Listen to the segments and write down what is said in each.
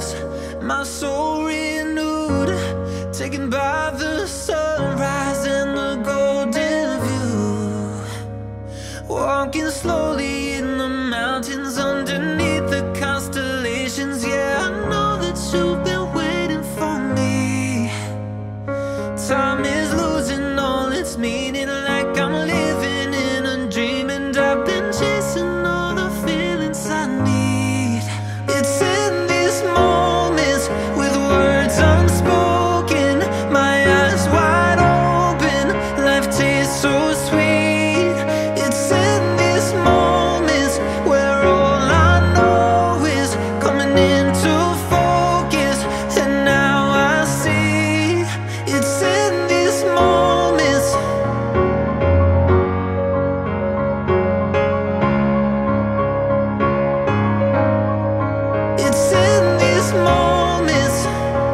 feels my soul renewed, taken by the sunrise and the golden view. Walking slowly in the mountains underneath the constellations. Yeah, I know that you've been waiting for me. Time is losing all its meaning, like I'm living in a dream, and I've been chasing all the feelings I need. It's in these moments with words unspoken, my eyes wide open, life tastes so sweet. It's in these moments where all I know is coming into focus, and now I see. It's in these moments. It's in these moments.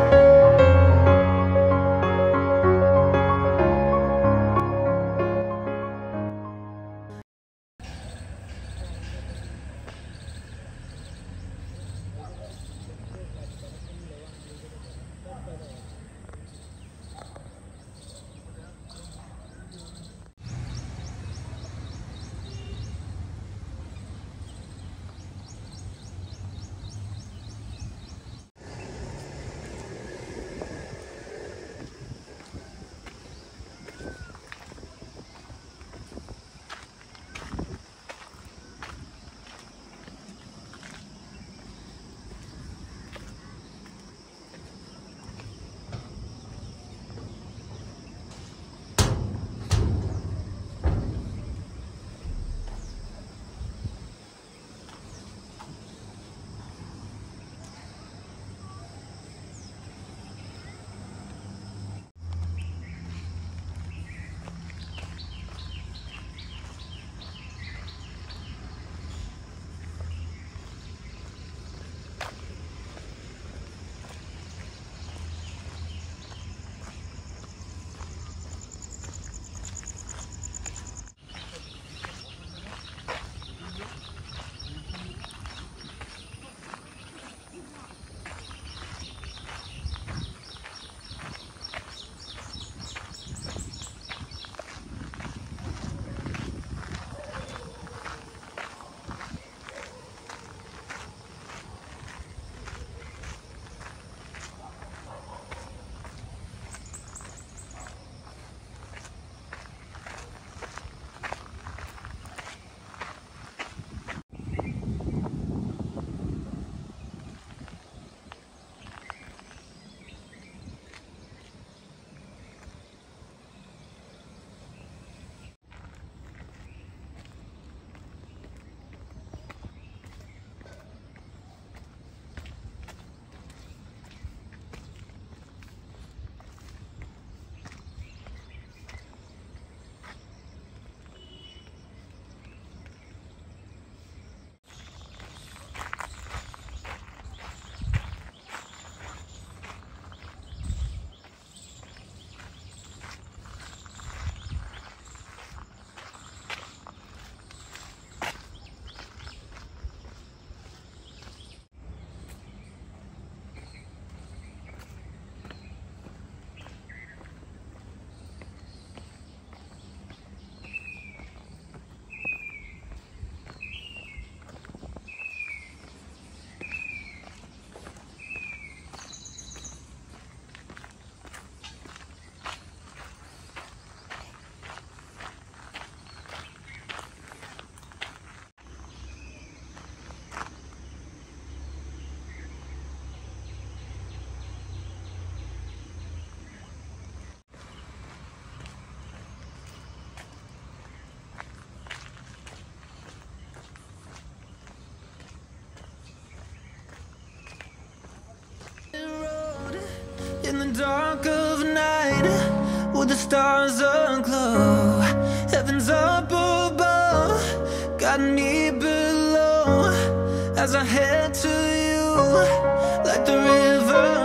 In the dark of night, with the stars aglow, heaven's up above, got me below. As I head to you, like the river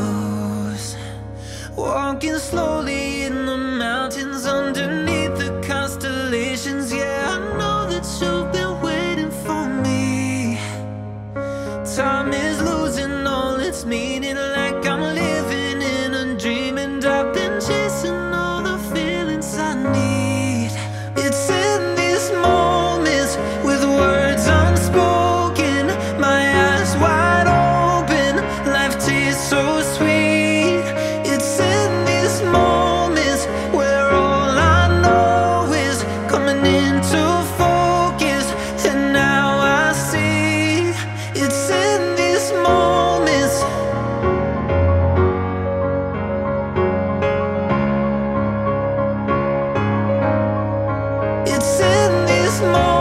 flows, walking slowly in the mountains underneath the constellations. Yeah, I know that you've been waiting for me. Time is losing all its this moment.